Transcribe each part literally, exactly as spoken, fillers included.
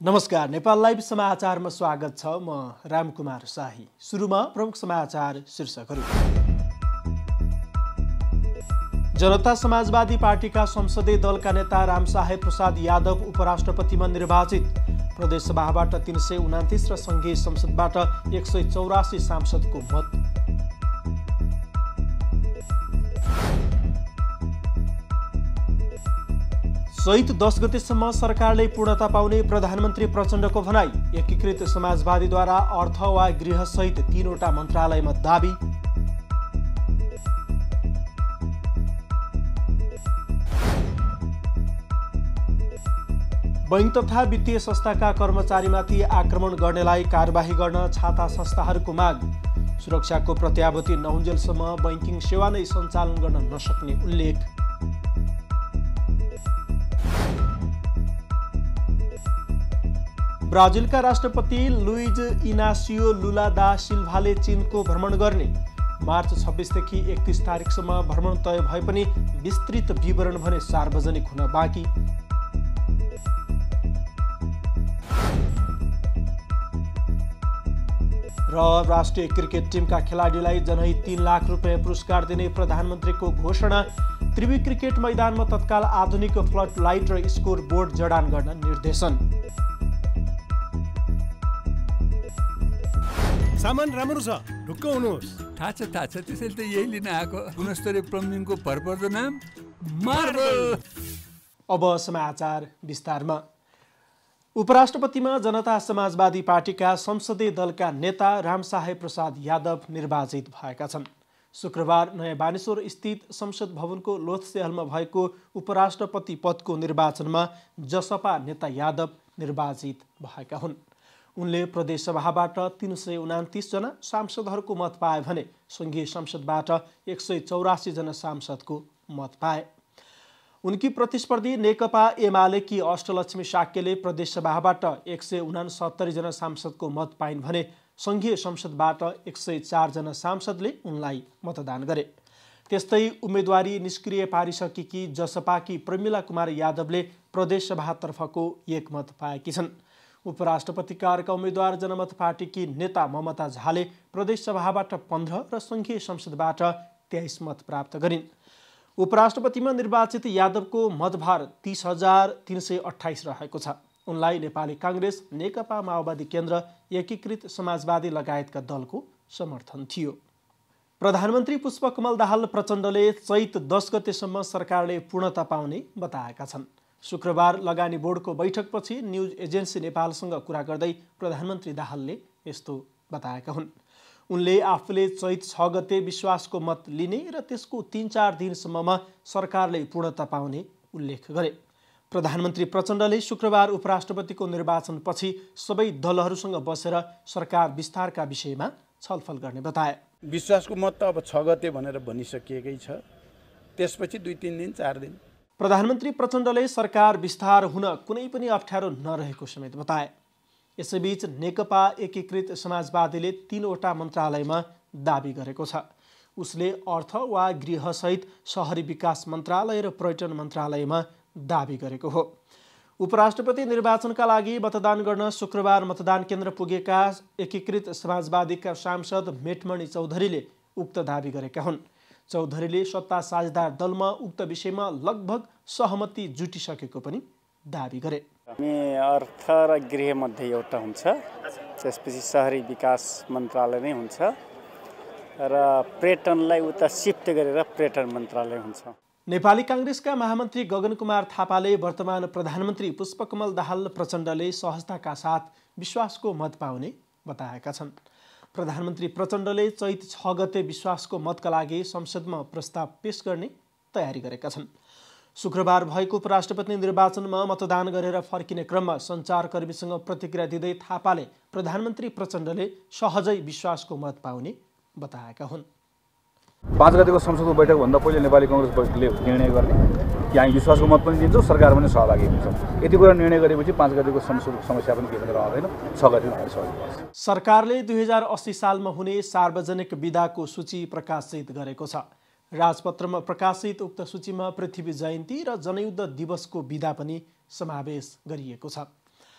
नमस्कार, नेपाल लाइभ समाचारमा स्वागत छ। म रामकुमार शाही। सुरुमा प्रमुख समाचार शीर्षकहरू। जनता समाजवादी पार्टीका संसदीय दलका नेता रामसाहेब प्रसाद यादव उपराष्ट्रपतिमा निर्वाचित। प्रदेशसभाबाट तीन सय उनातिस र संघीय संसदबाट एक सय चौरासी सांसदको मत। चैत दस गतेसम्म सरकारले पूर्णता पाउने प्रधानमन्त्री प्रचण्डको भनाई। एकीकृत समाजवादीद्वारा अर्थ वा गृहसहित तीनवटा मन्त्रालयमा दाबी। बैंक तथा वित्तीय संस्थाका कर्मचारीमाथि आक्रमण गर्नेलाई कारबाही गर्न छाता संस्थाहरूको माग। सुरक्षाको प्रत्याभूति नहुन्जेलसम्म बैंकिङ सेवा नै सञ्चालन गर्न नसक्ने उल्लेख। ब्राजिलका राष्ट्रपति लुइज इनासियो लुला दा सिल्भाले चीनको भ्रमण गर्ने। मार्च छब्बिसदेखि एकतिस तारिकसम्म भ्रमण तय भए पनि विस्तृत विवरण भने सार्वजनिक हुन बाँकी। र राष्ट्रिय क्रिकेट टिमका खेलाडीलाई जनही तीन लाख रुपियाँ पुरस्कार दिने प्रधानमन्त्रीको घोषणा। त्रिवी क्रिकेट मैदानमा तत्काल आधुनिक फ्लड लाइट र स्कोर बोर्ड जडान गर्न निर्देशन। सामान राम्रो छ, ढुक्क हुनुहोस्। थाहा छ थाहा छ, त्यसैले त यही लिन आएको। गुणस्तरीय प्लम्बिङको भरपर्दो नाम मार्बल। अब समाचार विस्तारमा। उपराष्ट्रपतिमा जनता समाजवादी पार्टीका संसदीय दलका नेता रामसाहेब प्रसाद यादव निर्वाचित भएका छन्। शुक्रबार नयाँ बानेश्वर स्थित संसद भवनको लोथसेहलमा भएको उपराष्ट्रपति पदको निर्वाचनमा जसपा नेता यादव निर्वाचित भएका हुन्। उनले प्रदेशसभाबाट तीन सय उनातिस जना सांसदहरूको मत पाए भने संघीय संसदबाट एक सय चौरासी जना सांसदको मत पाए। उनकी प्रतिस्पर्धी नेकपा एमालेकी अष्टलक्ष्मी साक्यले प्रदेशसभाबाट एक सय उनासत्तरी जना सांसदको मत पाइन् भने संघीय संसदबाट एक सय चार जना सांसदले उनलाई मतदान गरे। त्यस्तै उम्मेदवारी निष्क्रिय पारिसकेकी जसपाकी प्रमिला कुमार यादवले प्रदेशसभातर्फको एक मत पाएकी छन्। उपराष्ट्रपतिका अर्का उम्मेद्वार जनमत पार्टीकी नेता ममता झाले प्रदेशसभाबाट पन्ध्र र संघीय संसदबाट तेइस मत प्राप्त गरिन्। उपराष्ट्रपतिमा निर्वाचित यादवको मतभार तीस हजार तीन सय अठाइस रहेको छ। उनलाई नेपाली काङ्ग्रेस, नेकपा माओवादी केन्द्र, एकीकृत समाजवादी लगायतका दलको समर्थन थियो। प्रधानमन्त्री पुष्पकमल दाहाल प्रचण्डले चैत दस गतेसम्म सरकारले पूर्णता पाउने बताएका छन्। शुक्रबार लगानी बोर्डको बैठकपछि न्युज एजेन्सी नेपालसँग कुरा गर्दै प्रधानमन्त्री दाहालले यस्तो बताएका हुन्। उनले आफूले चैत छ गते विश्वासको मत लिने र त्यसको तीन चार दिनसम्ममा सरकारले पूर्णता पाउने उल्लेख गरे। प्रधानमन्त्री प्रचण्डले शुक्रबार उपराष्ट्रपतिको निर्वाचनपछि सबै दलहरूसँग बसेर सरकार विस्तारका विषयमा छलफल गर्ने बताए। विश्वासको मत त अब छ गते भनेर भनिसकिएकै छ, त्यसपछि दुई तीन दिन चार दिन। प्रधानमन्त्री प्रचण्डले सरकार विस्तार हुन कुनै पनि अप्ठ्यारो नरहेको समेत बताए। यसैबीच नेकपा एकीकृत समाजवादीले तीनवटा मन्त्रालयमा दाबी गरेको छ। उसले अर्थ वा गृहसहित शहरी विकास मन्त्रालय र पर्यटन मन्त्रालयमा दाबी गरेको हो। उपराष्ट्रपति निर्वाचनका लागि मतदान गर्न शुक्रबार मतदान केन्द्र पुगेका एकीकृत समाजवादीका सांसद मेटमणि चौधरीले उक्त दाबी गरेका हुन्। चौधरीले सत्ता साझेदार दलमा उक्त विषयमा लगभग सहमति जुटिसकेको पनि दाबी गरे। हामी अर्थ र गृह मध्ये एउटा हुन्छ, त्यसपछि शहरी विकास मन्त्रालय नै हुन्छ र पर्यटनलाई उता सिफ्ट गरेर पर्यटन मन्त्रालय हुन्छ। नेपाली काङ्ग्रेसका महामन्त्री गगन कुमार थापाले वर्तमान प्रधानमन्त्री पुष्पकमल दाहाल प्रचण्डले सहजताका साथ विश्वासको मत पाउने बताएका छन्। प्रधानमन्त्री प्रचण्डले चैत छ गते विश्वासको मतका लागि संसदमा प्रस्ताव पेश गर्ने तयारी गरेका छन्। शुक्रबार भएको उपराष्ट्रपति निर्वाचनमा मतदान गरेर फर्किने क्रममा सञ्चारकर्मीसँग प्रतिक्रिया दिँदै थापाले प्रधानमन्त्री प्रचण्डले सहजै विश्वासको मत पाउने बताएका हुन्। पाँच गतेको संसदको बैठकभन्दा पहिले नेपाली काङ्ग्रेसले निर्णय गर्ने कि हामी विश्वासको मत पनि दिन्छौँ, सरकार पनि सहभागी हुन्छौँ। यति कुरा निर्णय गरेपछि पाँच गतेको संसदको समस्या पनि के भनेर आउँदैन, छ गते सहभागी। सरकारले दुई हजार अस्सी सालमा हुने सार्वजनिक बिदाको सूची प्रकाशित गरेको छ। राजपत्रमा प्रकाशित उक्त सूचीमा पृथ्वी जयन्ती र जनयुद्ध दिवसको बिदा पनि समावेश गरिएको छ।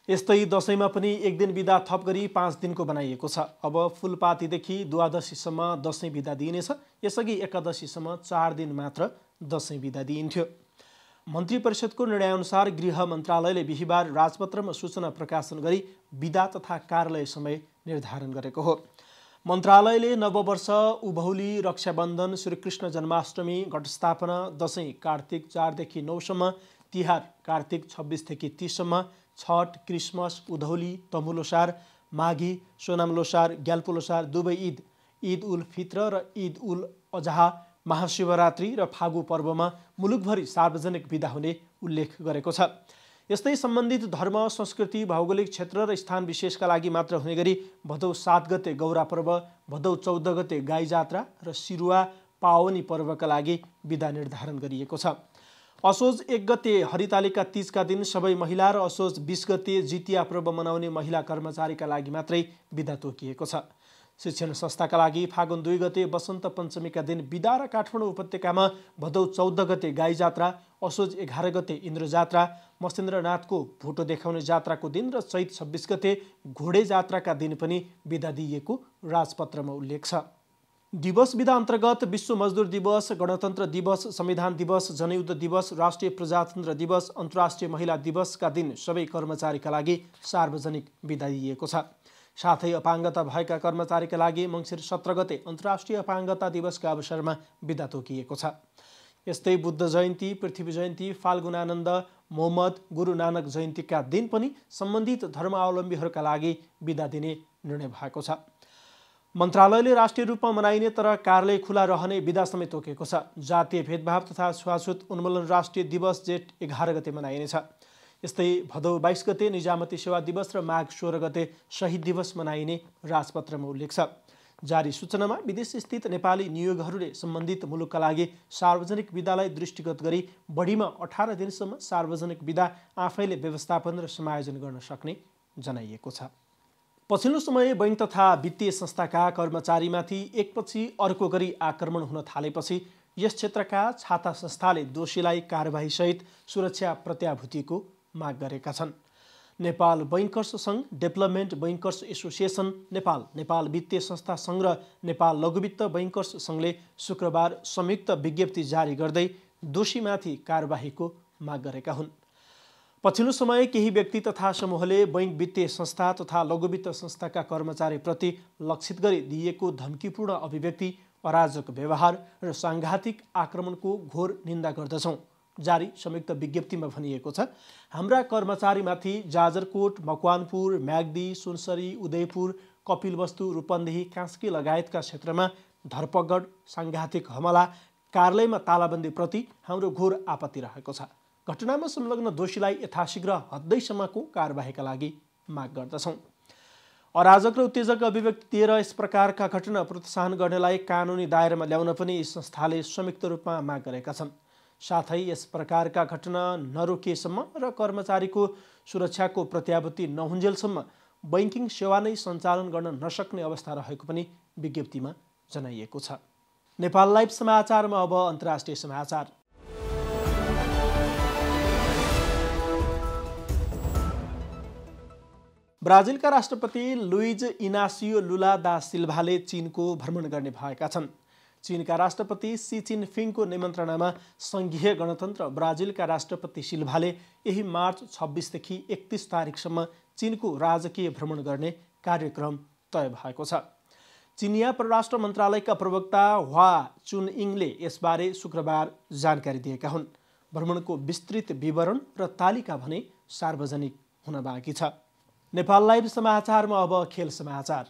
यस्तै दशैंमा पनि एक दिन बिदा थप गरी पाँच दिनको बनाइएको छ। अब फुलपातीदेखि द्वादशीसम्म दशैं बिदा दिइनेछ। यसअघि एकादशीसम्म चार दिन मात्र दशैं बिदा दिइन्थ्यो। मन्त्री परिषदको निर्णयअनुसार गृह मन्त्रालयले बिहिबार राजपत्रमा सूचना प्रकाशन गरी बिदा तथा कार्यालय समय निर्धारण गरेको हो। मन्त्रालयले नववर्ष, उभौली, रक्षाबन्धन, श्रीकृष्ण जन्माष्टमी, घटस्थापना, दशैं कार्तिक चारदेखि नौसम्म, तिहार कार्तिक छब्बिसदेखि तीससम्म, छठ, क्रिसमस, उधौली, तमु लोसार, माघी, सोनाम लोसार, ग्याल्पो लोसार, दुवै ईद, ईद उल फित्र र ईद उल अजहा, महाशिवरात्रि र फागु पर्वमा मुलुकभरि सार्वजनिक बिदा हुने उल्लेख गरेको छ। यस्तै सम्बन्धित धर्म, संस्कृति, भौगोलिक क्षेत्र र स्थान विशेषका लागि मात्र हुने गरी भदौ सात गते गौरा पर्व, भदौ चौध गते गाई जात्रा र सिरुवा पावनी पर्वका लागि बिदा निर्धारण गरिएको छ। असोज एक गते हरितालिका तीजका दिन सबै महिला र असोज बीस गते जितिया पर्व मनाउने महिला कर्मचारीका लागि मात्रै बिदा तोकिएको छ। शिक्षण संस्थाका लागि फागुन दुई गते वसन्त पञ्चमीका दिन बिदा र काठमाडौँ उपत्यकामा भदौ चौध गते गाई जात्रा, असोज एघार गते इन्द्र जात्रा, मसेन्द्रनाथको भोटो देखाउने जात्राको दिन र चैत छब्बिस गते घोडे जात्राका दिन पनि बिदा दिइएको राजपत्रमा उल्लेख छ। दिवस बिदा अन्तर्गत विश्व मजदुर दिवस, गणतन्त्र दिवस, संविधान दिवस, जनयुद्ध दिवस, राष्ट्रिय प्रजातन्त्र दिवस, अन्तर्राष्ट्रिय महिला दिवसका दिन सबै कर्मचारीका लागि सार्वजनिक बिदा दिइएको छ। साथै अपाङ्गता भएका कर्मचारीका लागि मङ्सिर सत्र गते अन्तर्राष्ट्रिय अपाङ्गता दिवसका अवसरमा बिदा तोकिएको छ। यस्तै बुद्ध जयन्ती, पृथ्वी जयन्ती, फाल्गुनानन्द, मोहम्मद, गुरु नानक जयन्तीका दिन पनि सम्बन्धित धर्मावलम्बीहरूका लागि बिदा दिने निर्णय भएको छ। मन्त्रालयले राष्ट्रिय रूपमा मनाइने तर कार्यालय खुला रहने बिदा समेत तोकेको छ। जातीय भेदभाव तथा छुवाछुत उन्मूलन राष्ट्रिय दिवस जेठ एघार गते मनाइनेछ। यस्तै भदौ बाइस गते निजामती सेवा दिवस र माघ सोह्र गते शहीद दिवस मनाइने राजपत्रमा उल्लेख छ। जारी सूचनामा विदेश स्थित नेपाली नियोगहरूले सम्बन्धित मुलुकका लागि सार्वजनिक बिदालाई दृष्टिगत गरी बढीमा अठार दिनसम्म सार्वजनिक बिदा आफैले व्यवस्थापन र समायोजन गर्न सक्ने जनाइएको छ। पछिल्लो समय बैंक तथा वित्तीय संस्थाका कर्मचारीमाथि एकपछि अर्को गरी आक्रमण हुन थालेपछि यस क्षेत्रका छाता संस्थाले दोषीलाई कारबाहीसहित सुरक्षा प्रत्याभूतिको माग गरेका छन्। नेपाल बैंकर्स सङ्घ, development bankers association Nepal, Nepal वित्तीय संस्था सङ्घ र नेपाल लघुवित्त बैंकर्स सङ्घले शुक्रबार संयुक्त विज्ञप्ति जारी गर्दै दोषीमाथि कारबाहीको माग गरेका हुन्। पछिल्लो समय केही व्यक्ति तथा समूहले बैंक वित्तीय संस्था तथा लघुवित्त संस्थाका कर्मचारीप्रति लक्षित गरी दिइएको धम्कीपूर्ण अभिव्यक्ति, अराजक व्यवहार र साङ्घातिक आक्रमणको घोर निन्दा गर्दछौँ। जारी संयुक्त विज्ञप्तिमा भनिएको छ, हाम्रा कर्मचारीमाथि जाजरकोट, मकवानपुर, म्याग्दी, सुनसरी, उदयपुर, कपिलवस्तु, रूपन्देही, कास्की लगायतका क्षेत्रमा धरपकड, साङ्घातिक हमला, कार्यालयमा तालाबन्दीप्रति हाम्रो घोर आपत्ति रहेको छ। घटनामा संलग्न दोषीलाई यथाशीघ्र हद्दैसम्मको कारबाहीका लागि माग गर्दछौँ। अराजक र उत्तेजक अभिव्यक्ति दिएर यस प्रकारका घटना प्रोत्साहन गर्नेलाई कानुनी दायरामा ल्याउन पनि यस संस्थाले संयुक्त रूपमा माग गरेका छन्। साथै यस प्रकारका घटना नरोकिएसम्म र कर्मचारीको सुरक्षाको प्रत्याभूति नहुन्जेलसम्म बैंकिङ सेवा नै सञ्चालन गर्न नसक्ने अवस्था रहेको पनि विज्ञप्तिमा जनाइएको छ। नेपाल लाइभ समाचारमा अब अन्तर्राष्ट्रिय समाचार। ब्राजिलका राष्ट्रपति लुइज इनासियो लुला दा सिल्भाले चीनको भ्रमण गर्ने भएका छन्। चीनका राष्ट्रपति सी जिनपिङको निमन्त्रणामा सङ्घीय गणतन्त्र ब्राजिलका राष्ट्रपति सिल्भाले यही मार्च छब्बिसदेखि एकतिस तारिकसम्म चीनको राजकीय भ्रमण गर्ने कार्यक्रम तय भएको छ। चिनिया परराष्ट्र मन्त्रालयका प्रवक्ता ह्वा चुनइङले यसबारे शुक्रबार जानकारी दिएका हुन्। भ्रमणको विस्तृत विवरण र तालिका भने सार्वजनिक हुन बाँकी छ। नेपाल लाइभ समाचारमा अब खेल समाचार।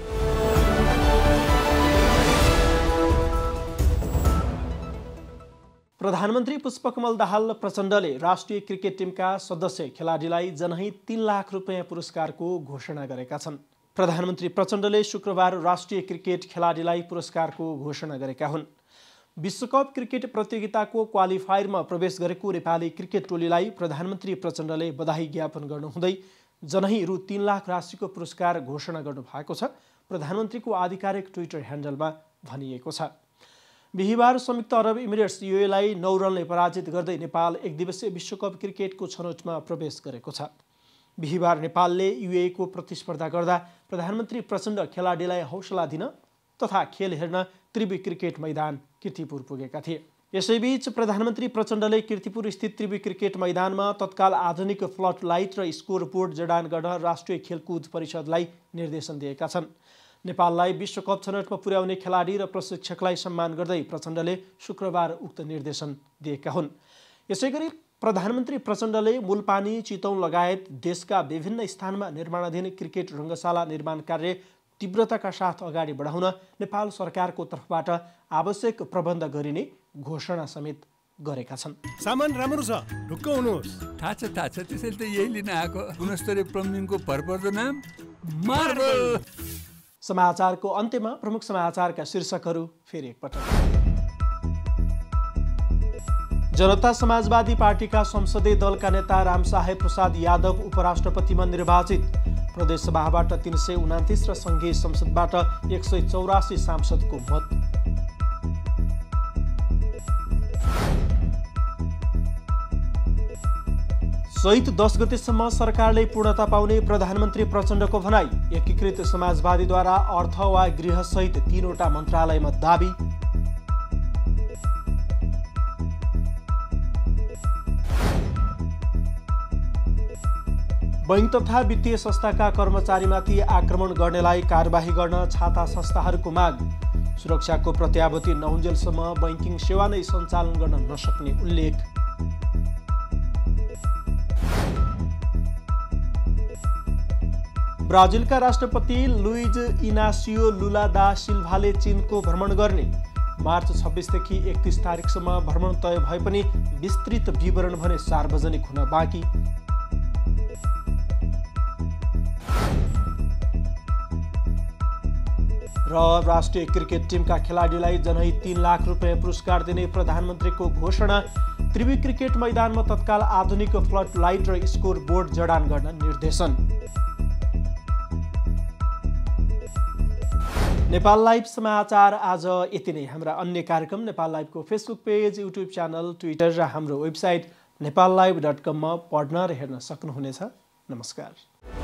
प्रधानमन्त्री पुष्पकमल दाहाल प्रचण्डले राष्ट्रिय क्रिकेट टिमका सदस्य खेलाडीलाई जनही तीन लाख रुपियाँ पुरस्कारको घोषणा गरेका छन्। प्रधानमन्त्री प्रचण्डले शुक्रबार राष्ट्रिय क्रिकेट खेलाडीलाई पुरस्कारको घोषणा गरेका हुन्। विश्वकप क्रिकेट प्रतियोगिताको क्वालिफायरमा प्रवेश गरेको नेपाली क्रिकेट टोलीलाई प्रधानमन्त्री प्रचण्डले बधाई ज्ञापन गर्नुहुँदै जनही रु तीन लाख राशिको पुरस्कार घोषणा गर्नुभएको छ। प्रधानमन्त्रीको आधिकारिक ट्विटर ह्यान्डलमा भनिएको छ। बिहिबार संयुक्त अरब इमिरेट्स युएलाई नौ रनले पराजित गर्दै नेपाल एक दिवसीय विश्वकप क्रिकेटको छनौटमा प्रवेश गरेको छ। बिहिबार नेपालले युएईको प्रतिस्पर्धा गर्दा प्रधानमन्त्री प्रचण्ड खेलाडीलाई हौसला दिन तथा खेल हेर्न त्रिवी क्रिकेट मैदान कीर्तिपुर पुगेका थिए। यसैबीच प्रधानमन्त्री प्रचण्डले कीर्तिपुर स्थित त्रिवी क्रिकेट मैदानमा तत्काल आधुनिक फ्लड लाइट र स्कोर बोर्ड जडान गर्न राष्ट्रिय खेलकुद परिषदलाई निर्देशन दिएका छन्। नेपाललाई विश्वकप छनौटमा पुर्याउने खेलाडी र प्रशिक्षकलाई सम्मान गर्दै प्रचण्डले शुक्रबार उक्त निर्देशन दिएका हुन्। यसैगरी प्रधानमन्त्री प्रचण्डले मूलपानी, चितौन लगायत देशका विभिन्न स्थानमा निर्माणाधीन क्रिकेट रङ्गशाला निर्माण कार्य तीव्रताका साथ अगाडि बढाउन नेपाल सरकारको तर्फबाट आवश्यक प्रबन्ध गरिने घोषणा समेत गरेका छन्। सामान राम्रो छ, ढुक्क हुनुहोस्। थाहा छ थाहा छ त्यसैले त यही लिन आएको। गुणस्तरीय प्लम्बिङको भरपर्दो नाम मार्बल। समाचारको अन्त्यमा प्रमुख समाचारका शीर्षकहरू फेरि एकपटक। जनता समाजवादी पार्टीका संसदीय दलका नेता रामसाहेब प्रसाद यादव उपराष्ट्रपतिमा निर्वाचित। प्रदेशसभाबाट तीन सय उनातिस र सङ्घीय संसदबाट एक सय चौरासी सांसदको मत। चैत दस गतेसम्म सरकारले पूर्णता पाउने प्रधानमन्त्री प्रचण्डको भनाई। एकीकृत समाजवादीद्वारा अर्थ वा गृहसहित तीनवटा मन्त्रालयमा दाबी। बैंक तथा वित्तीय संस्थाका कर्मचारीमाथि आक्रमण गर्नेलाई कारबाही गर्न छाता संस्थाहरूको माग। सुरक्षाको प्रत्याभूति नहुन्जेलसम्म बैंकिङ सेवा नै सञ्चालन गर्न नसक्ने उल्लेख। ब्राजिलका राष्ट्रपति लुइज इनासियो लुला दा सिल्भाले चीनको भ्रमण गर्ने। मार्च छब्बिसदेखि एकतिस तारिकसम्म भ्रमण तय भए पनि विस्तृत विवरण भने सार्वजनिक हुन बाँकी। र राष्ट्रिय क्रिकेट टिमका खेलाडीलाई जनही तीन लाख रुपियाँ पुरस्कार दिने प्रधानमन्त्रीको घोषणा। त्रिवी क्रिकेट मैदानमा तत्काल आधुनिक फ्लड लाइट र स्कोर बोर्ड जडान गर्न निर्देशन। नेपाल लाइभ समाचार आज यति नै। हाम्रा अन्य कार्यक्रम नेपाल लाइभको Facebook page, YouTube channel, Twitter र हाम्रो वेबसाइट नेपाल लाइभ डट कममा पढ्न र हेर्न सक्नुहुनेछ। नमस्कार।